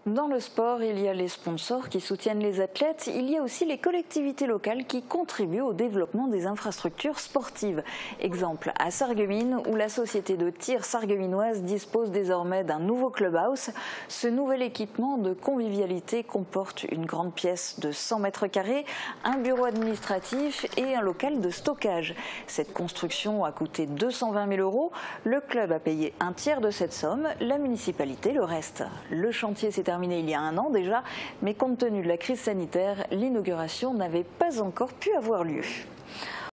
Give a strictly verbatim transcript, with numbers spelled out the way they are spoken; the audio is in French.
Dans le sport, il y a les sponsors qui soutiennent les athlètes, il y a aussi les collectivités locales qui contribuent au développement des infrastructures sportives. Exemple à Sarreguemines, où la société de tir sarregueminoise dispose désormais d'un nouveau clubhouse. Ce nouvel équipement de convivialité comporte une grande pièce de cent mètres carrés, un bureau administratif et un local de stockage. Cette construction a coûté deux cent vingt mille euros. Le club a payé un tiers de cette somme, la municipalité le reste. Le chantier s'est terminé il y a un an déjà, mais compte tenu de la crise sanitaire, l'inauguration n'avait pas encore pu avoir lieu.